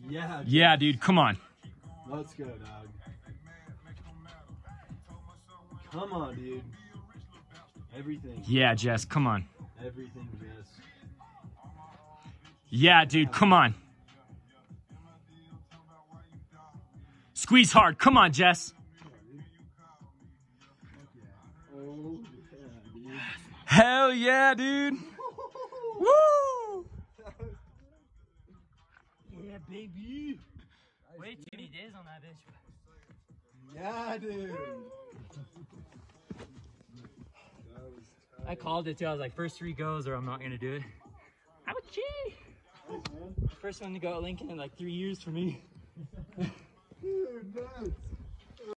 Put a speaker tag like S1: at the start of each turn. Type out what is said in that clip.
S1: Yeah. Dude.
S2: Yeah, dude, come on.
S1: Let's go, dog. Come on, dude. Everything.
S2: Yeah, Jess, come on.
S1: Everything, Jess.
S2: Yeah, dude, come on. Squeeze hard. Come on, Jess.
S1: Oh, yeah, dude.
S2: Hell yeah, dude. Woo!
S3: Yeah, baby. Wait too many days on that bitch.
S1: Yeah, dude.
S3: I called it too. I was like, first 3 goes or I'm not gonna do it. I'm a G. First one to go at Lincoln in like 3 years for me.